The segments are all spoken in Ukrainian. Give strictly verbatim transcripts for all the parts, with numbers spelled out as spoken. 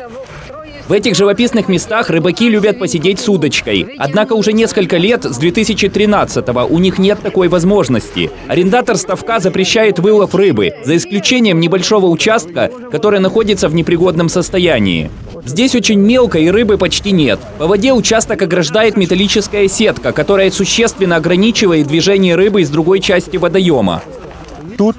В этих живописных местах рыбаки любят посидеть с удочкой. Однако уже несколько лет, с две тысячи тринадцатого, у них нет такой возможности. Арендатор ставка запрещает вылов рыбы, за исключением небольшого участка, который находится в непригодном состоянии. Здесь очень мелко и рыбы почти нет. По воде участок ограждает металлическая сетка, которая существенно ограничивает движение рыбы из другой части водоема. Тут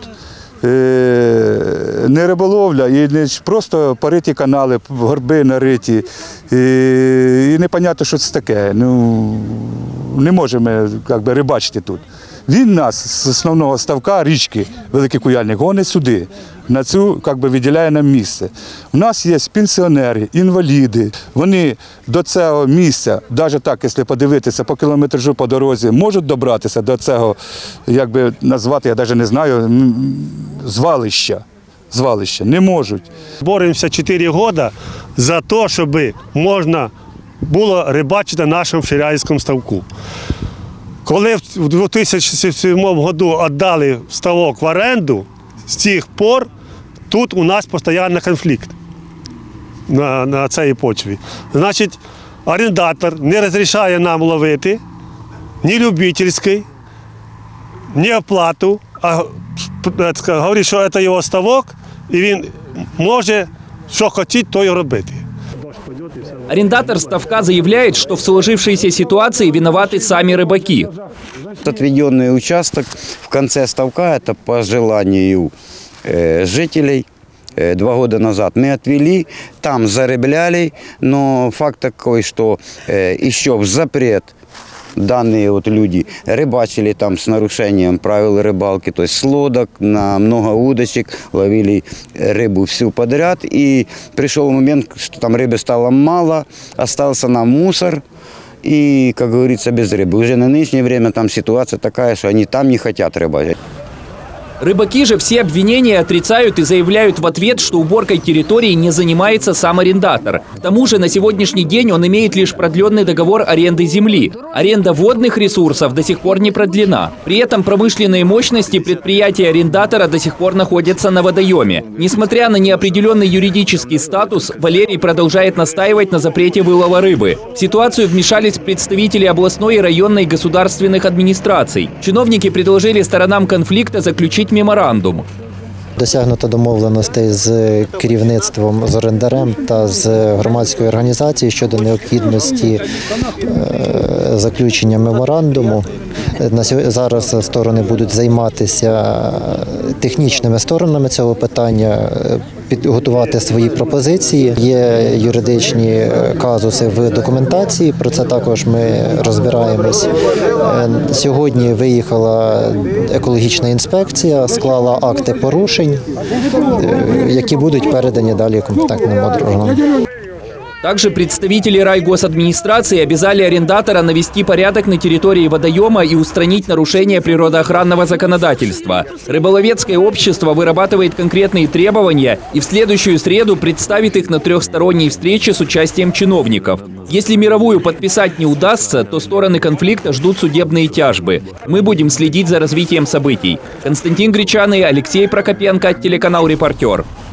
е не риболовля, і не просто пориті канали, горби нариті. І, і непонятно, що це таке. Ну, не можемо якби, рибачити тут. Він нас з основного ставка річки Великий Куяльник гонить сюди, на цю, як би, виділяє нам місце. У нас є пенсіонери, інваліди, вони до цього місця, навіть так, якщо подивитися по кілометражу по дорозі, можуть добратися до цього, як би назвати, я навіть не знаю, звалища. Звалища. Не можуть. Боремося чотири роки за те, щоб можна було рибачити на нашому Ширяївському ставку. Коли в дві тисячі сьомому році віддали ставок в оренду, з тих пор тут у нас постійний конфлікт на, на цій почві. Значить, орендатор не розрішає нам ловити ні любительський, ні оплату, а говорить, що це його ставок, і він може, що хоче, то й робити. Арендатор ставка заявляет, что в сложившейся ситуации виноваты сами рыбаки. Отведенный участок в конце ставка, это по желанию э, жителей, э, два года назад мы отвели, там зарыбляли, но факт такой, что э, еще в запрет данные вот люди рыбачили там с нарушением правил рыбалки, то есть с лодок на много удочек, ловили рыбу всю подряд. И пришел момент, что там рыбы стало мало, остался нам мусор и, как говорится, без рыбы. Уже на нынешнее время там ситуация такая, что они там не хотят рыбачить. Рыбаки же все обвинения отрицают и заявляют в ответ, что уборкой территории не занимается сам арендатор. К тому же на сегодняшний день он имеет лишь продленный договор аренды земли. Аренда водных ресурсов до сих пор не продлена. При этом промышленные мощности предприятия арендатора до сих пор находятся на водоеме. Несмотря на неопределенный юридический статус, Валерий продолжает настаивать на запрете вылова рыбы. В ситуацию вмешались представители областной и районной государственных администраций. Чиновники предложили сторонам конфликта заключить меморандум. Досягнуто домовленостей з керівництвом, з орендарем та з громадською організацією щодо необхідності заключення меморандуму. Зараз сторони будуть займатися технічними сторонами цього питання, підготувати свої пропозиції. Є юридичні казуси в документації, про це також ми розбираємось. Сьогодні виїхала екологічна інспекція, склала акти порушень, які будуть передані далі компетентним органам. Также представители райгосадминистрации обязали арендатора навести порядок на территории водоема и устранить нарушения природоохранного законодательства. Рыболовецкое общество вырабатывает конкретные требования и в следующую среду представит их на трехсторонней встрече с участием чиновников. Если мировую подписать не удастся, то стороны конфликта ждут судебные тяжбы. Мы будем следить за развитием событий. Константин Гречаный, Алексей Прокопенко, телеканал «Репортер».